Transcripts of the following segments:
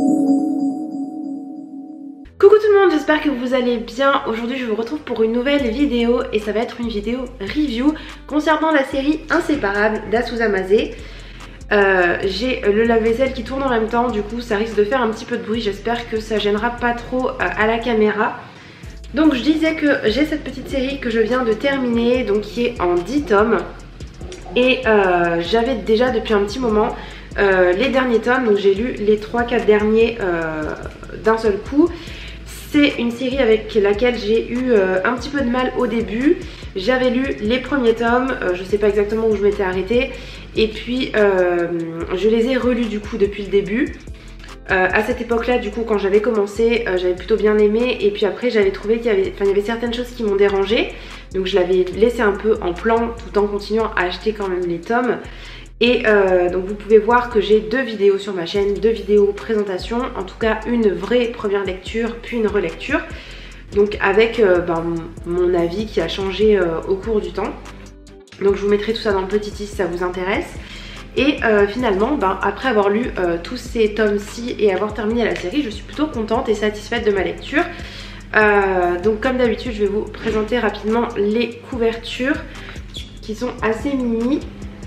Coucou tout le monde, j'espère que vous allez bien. Aujourd'hui je vous retrouve pour une nouvelle vidéo et ça va être une vidéo review concernant la série Inséparables d'Azusa Mase. J'ai le lave-vaisselle qui tourne en même temps, du coup ça risque de faire un petit peu de bruit, j'espère que ça gênera pas trop à la caméra. Donc je disais que j'ai cette petite série que je viens de terminer, donc qui est en 10 tomes. Et j'avais déjà depuis un petit moment les derniers tomes, donc j'ai lu les 3-4 derniers d'un seul coup. C'est une série avec laquelle j'ai eu un petit peu de mal au début. J'avais lu les premiers tomes, je sais pas exactement où je m'étais arrêtée. Et puis je les ai relus du coup depuis le début. À cette époque-là, du coup, quand j'avais commencé, j'avais plutôt bien aimé. Et puis après, j'avais trouvé qu'il y avait certaines choses qui m'ont dérangée. Donc je l'avais laissé un peu en plan tout en continuant à acheter quand même les tomes. Et donc vous pouvez voir que j'ai 2 vidéos sur ma chaîne, 2 vidéos présentation, en tout cas une vraie première lecture puis une relecture. Donc avec mon avis qui a changé au cours du temps. Donc je vous mettrai tout ça dans le petit i si ça vous intéresse. Et finalement, après avoir lu tous ces tomes-ci et avoir terminé la série, je suis plutôt contente et satisfaite de ma lecture. Donc comme d'habitude, je vais vous présenter rapidement les couvertures qui sont assez mini.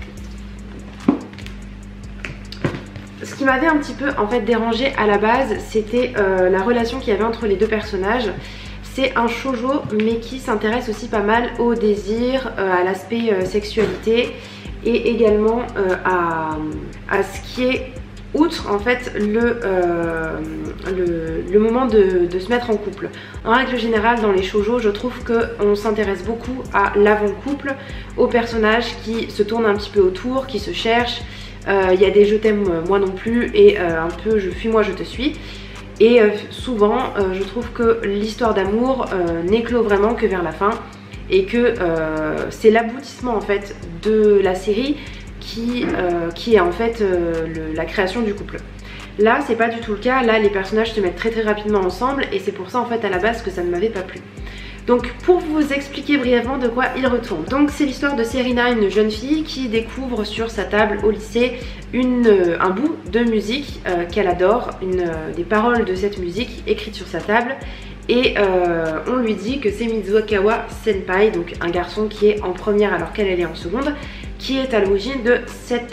Ce qui m'avait un petit peu en fait dérangé à la base, c'était la relation qu'il y avait entre les deux personnages. C'est un shoujo mais qui s'intéresse aussi pas mal au désir, à l'aspect sexualité et également à ce qui est outre en fait le moment de se mettre en couple. En règle générale dans les shoujo, je trouve qu'on s'intéresse beaucoup à l'avant-couple, aux personnages qui se tournent un petit peu autour, qui se cherchent. Il y a des je t'aime moi non plus et un peu je fuis moi je te suis. Et souvent je trouve que l'histoire d'amour n'éclot vraiment que vers la fin. Et que c'est l'aboutissement en fait de la série qui est en fait la création du couple. Là c'est pas du tout le cas, là les personnages se mettent très rapidement ensemble et c'est pour ça en fait à la base que ça ne m'avait pas plu. Donc pour vous expliquer brièvement de quoi il retourne. Donc c'est l'histoire de Serena, une jeune fille qui découvre sur sa table au lycée un bout de musique qu'elle adore, des paroles de cette musique écrites sur sa table. Et on lui dit que c'est Mizukawa Senpai, donc un garçon qui est en première alors qu'elle est en seconde, qui est à l'origine de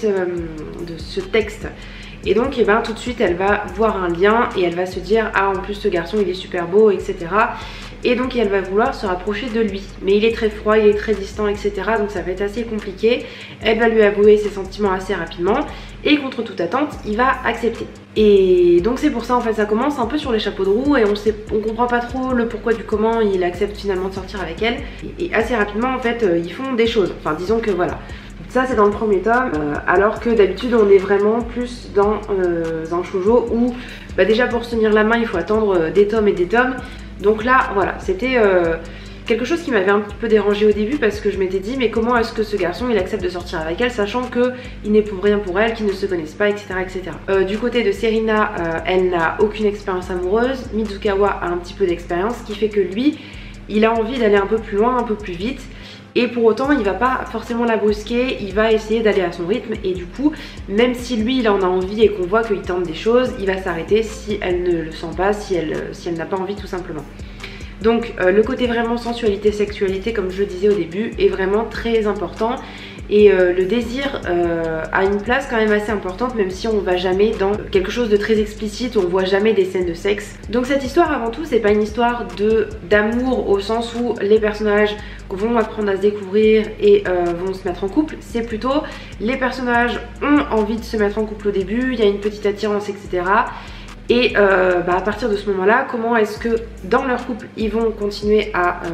ce texte. Et donc tout de suite elle va voir un lien et elle va se dire ah en plus ce garçon il est super beau, etc. Et donc elle va vouloir se rapprocher de lui. Mais il est très froid, il est très distant, etc. Donc ça va être assez compliqué. Elle va lui avouer ses sentiments assez rapidement. Et contre toute attente, il va accepter. Et donc c'est pour ça en fait ça commence un peu sur les chapeaux de roue. Et on comprend pas trop le pourquoi du comment il accepte finalement de sortir avec elle. Et assez rapidement en fait ils font des choses. Enfin disons que voilà. Ça c'est dans le premier tome, alors que d'habitude on est vraiment plus dans un shoujo où déjà pour se tenir la main il faut attendre des tomes et des tomes. Donc là voilà, c'était quelque chose qui m'avait un petit peu dérangé au début parce que je m'étais dit mais comment est-ce que ce garçon il accepte de sortir avec elle sachant qu'il n'est pour rien pour elle, qu'ils ne se connaissent pas, etc. Du côté de Serena, elle n'a aucune expérience amoureuse, Mizukawa a un petit peu d'expérience, ce qui fait que lui il a envie d'aller un peu plus loin, un peu plus vite. Et pour autant il va pas forcément la brusquer, il va essayer d'aller à son rythme. Et du coup même si lui il en a envie et qu'on voit qu'il tente des choses, il va s'arrêter si elle ne le sent pas, si elle n'a pas envie tout simplement. Donc le côté vraiment sensualité, sexualité comme je le disais au début est vraiment très important. Et le désir a une place quand même assez importante, même si on va jamais dans quelque chose de très explicite où on voit jamais des scènes de sexe. Donc cette histoire avant tout c'est pas une histoire d'amour au sens où les personnages vont apprendre à se découvrir et vont se mettre en couple. C'est plutôt les personnages ont envie de se mettre en couple au début, il y a une petite attirance, etc. Et à partir de ce moment là, comment est-ce que dans leur couple ils vont continuer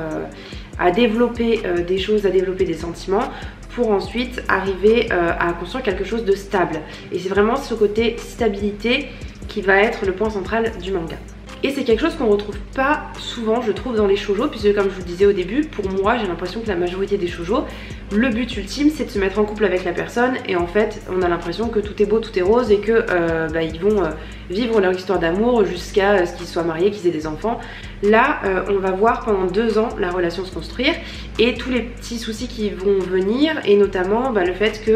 à développer des choses, à développer des sentiments pour ensuite arriver à construire quelque chose de stable. Et c'est vraiment ce côté stabilité qui va être le point central du manga. Et c'est quelque chose qu'on retrouve pas souvent je trouve dans les shoujo, puisque comme je vous le disais au début, pour moi j'ai l'impression que la majorité des shoujo, le but ultime c'est de se mettre en couple avec la personne et en fait on a l'impression que tout est beau, tout est rose et que ils vont vivre leur histoire d'amour jusqu'à ce qu'ils soient mariés, qu'ils aient des enfants. Là on va voir pendant 2 ans la relation se construire et tous les petits soucis qui vont venir, et notamment le fait que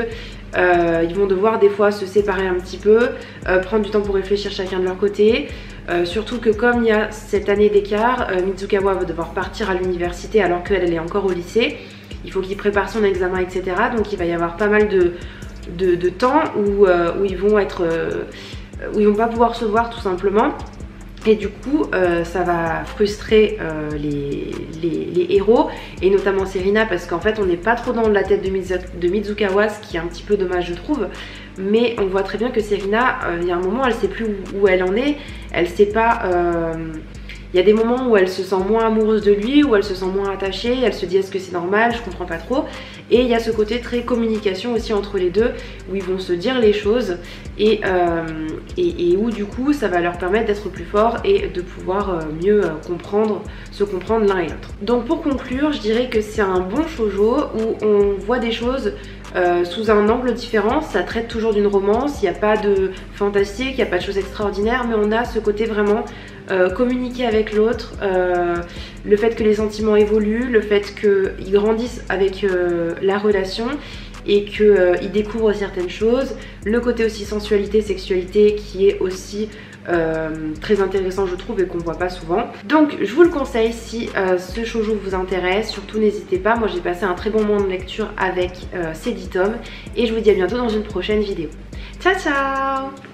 Ils vont devoir des fois se séparer un petit peu, prendre du temps pour réfléchir chacun de leur côté. Surtout que comme il y a cette année d'écart, Mitsukawa va devoir partir à l'université alors qu'elle est encore au lycée. Il faut qu'il prépare son examen, etc. Donc il va y avoir pas mal de temps où ils vont pas pouvoir se voir tout simplement. Et du coup ça va frustrer les héros, et notamment Serena, parce qu'en fait on n'est pas trop dans la tête de Mitsukawa, ce qui est un petit peu dommage je trouve. Mais on voit très bien que Serena, il y a un moment elle sait plus où elle en est, elle sait pas... Il y a des moments où elle se sent moins amoureuse de lui, où elle se sent moins attachée, elle se dit est-ce que c'est normal, je comprends pas trop. Et il y a ce côté très communication aussi entre les deux, où ils vont se dire les choses et où du coup ça va leur permettre d'être plus forts et de pouvoir mieux se comprendre l'un et l'autre. Donc pour conclure, je dirais que c'est un bon shoujo où on voit des choses sous un angle différent. Ça traite toujours d'une romance, il n'y a pas de fantastique, il n'y a pas de choses extraordinaires, mais on a ce côté vraiment communiquer avec l'autre, le fait que les sentiments évoluent, le fait qu'ils grandissent avec la relation et qu'ils découvrent certaines choses, le côté aussi sensualité, sexualité qui est aussi très intéressant je trouve et qu'on voit pas souvent. Donc je vous le conseille si ce shoujo vous intéresse, surtout n'hésitez pas. Moi j'ai passé un très bon moment de lecture avec ces 10 tomes et je vous dis à bientôt dans une prochaine vidéo. Ciao ciao.